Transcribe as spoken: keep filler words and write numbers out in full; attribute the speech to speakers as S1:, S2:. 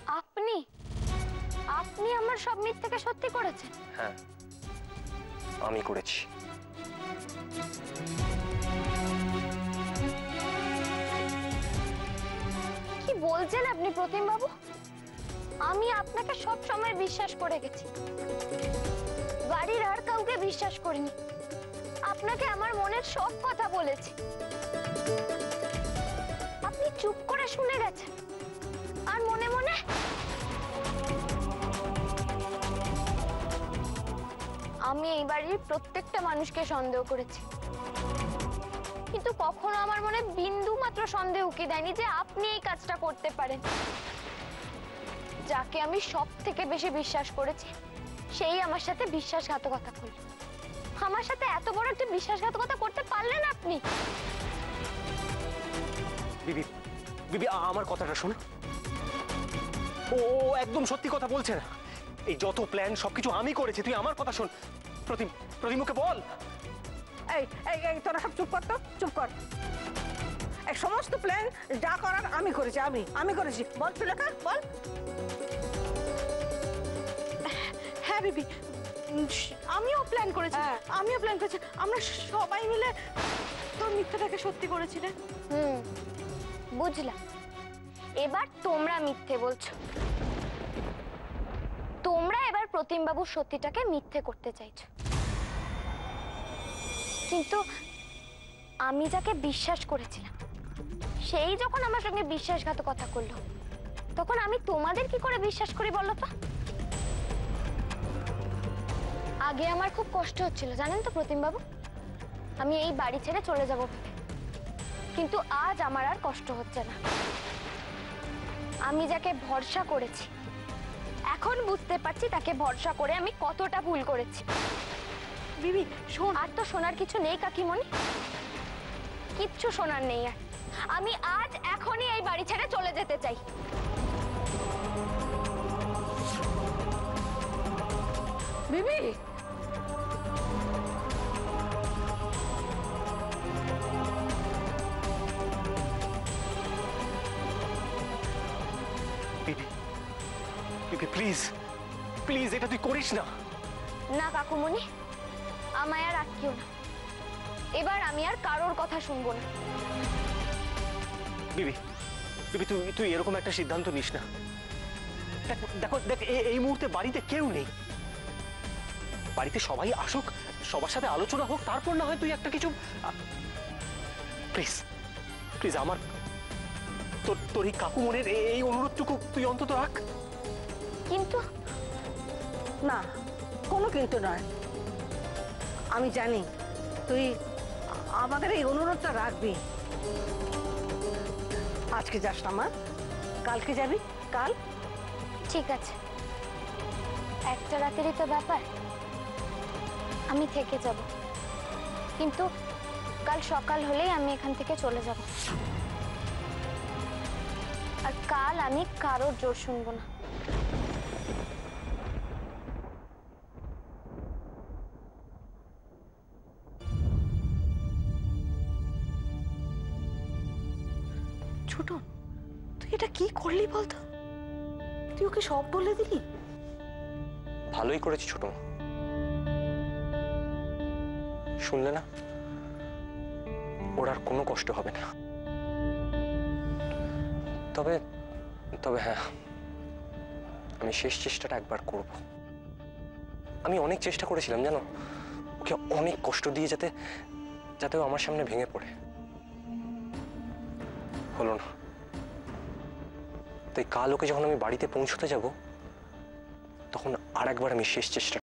S1: আপনি আপনি আমার সব মিথ্যেকে সত্যি করেছেন?
S2: হ্যাঁ, আমি করেছি।
S1: কি বলছেন আপনি প্রতিম বাবু? আমি আপনাকে সব সময় বিশ্বাস করে গেছি, বাড়ির আর কাউকে বিশ্বাস করিনি। আপনাকে আমার মনের সব কথা বলেছি, আপনি চুপ করে শুনে গেছেন আর মনে মনে আমি এই বাড়ির প্রত্যেকটা মানুষকে সন্দেহ করেছি, কিন্তু কখনো আমার মনে বিন্দু মাত্র সন্দেহ উকি দেয়নি যে আপনি এই কাজটা করতে পারেন। যাকে আমি সব থেকে বেশি বিশ্বাস করেছি সেই আমার সাথে বিশ্বাসঘাতকতা করল। আমার সাথে এত বড় একটা বিশ্বাসঘাতকতা করতে পারলেন আপনি?
S2: বিবি, বিবি আমার কথাটা শোন। ও একদম সত্যি কথা বলছে না। এই যত প্ল্যান সবকিছু আমি করেছি, তুই আমার কথা শোন। প্রতিম, প্রতিমকে বল।
S3: এই এই এই তোরা সব চুপ কর তো, চুপ কর। এই সমস্ত প্ল্যান যা করার আমি করেছি, আমি আমি করেছি। বল সুলেখা, বল।
S4: হ্যাঁ বিবি, আমিও প্ল্যান করেছি, আমিও প্ল্যান করেছি। আমরা সবাই মিলে তোর মিথ্যাটাকে সত্যি করেছিলেন।
S1: হুম, বুঝলাম। এবার তোমরা মিথ্যে বলছো, তোমরা এবার প্রতিম বাবুর সত্যিটাকে মিথ্যে করতে চাইছো। কিন্তু আমি যাকে বিশ্বাস করেছিলাম সেই যখন আমার সঙ্গে বিশ্বাসঘাতকতা করলো, তখন আমি তোমাদের কি করে বিশ্বাস করি বলো তো? আগে আমার খুব কষ্ট হচ্ছিল, জানেন তো প্রতিম বাবু, আমি এই বাড়ি ছেড়ে চলে যাব ভেবে। কিন্তু আজ আমার আর কষ্ট হচ্ছে না। আমি যাকে ভরসা করেছি এখন বুঝতে পারছি তাকে ভরসা করে আমি কতটা ভুল করেছি।
S4: বিবি শোন।
S1: আর তো শোনার কিছু নেই কাকিমণি, কিচ্ছু শোনার নেই আর। আমি আজ এখনই এই বাড়ি ছেড়ে চলে যেতে চাই।
S3: বিবি,
S2: বিবি, বিবি প্লিজ, প্লিজ এটা তুই করিস না।
S1: না কাকুমণি, আমায় আর আটকিও না। এবার আমি আর কারোর কথা শুনবো না।
S2: বিবি, বিবি তুই তুই এরকম একটা সিদ্ধান্ত নিস না। দেখো দেখ, এই মুহূর্তে বাড়িতে কেউ নেই। বাড়িতে সবাই আসুক, সবার সাথে আলোচনা হোক, তারপর না হয় তুই একটা কিছু। প্লিজ প্লিজ আমার তোর তোর এই কাকুমনের এই অনুরোধটুকু তুই অন্তত রাখ।
S1: কিন্তু
S3: না, কোনো কিন্তু নয়। আমি জানি তুই আমাদের এই অনুরোধটা রাখবি। আজকে যাস না মা, কালকে যাবি। কাল
S1: ঠিক আছে, একটা রাতেরই তো ব্যাপার, আমি থেকে যাব। কিন্তু কাল সকাল হলেই আমি এখান থেকে চলে যাব। আর কাল আমি কারোর জোর শুনবো না।
S4: ছোট, তুই এটা কি করলি বলতো? তুই ওকে সব বলে দিলি?
S2: ভালোই করেছি ছোট মা, শুনলে না? ওর আর কোনো কষ্ট হবে না। তবে তবে হ্যাঁ, আমি শেষ চেষ্টাটা একবার করব। আমি অনেক চেষ্টা করেছিলাম জানো, ওকে অনেক কষ্ট দিয়ে যাতে যাতে ও আমার সামনে ভেঙে পড়ে, হলো না। তাই কাল ওকে যখন আমি বাড়িতে পৌঁছতে যাব, তখন আর একবার আমি শেষ চেষ্টা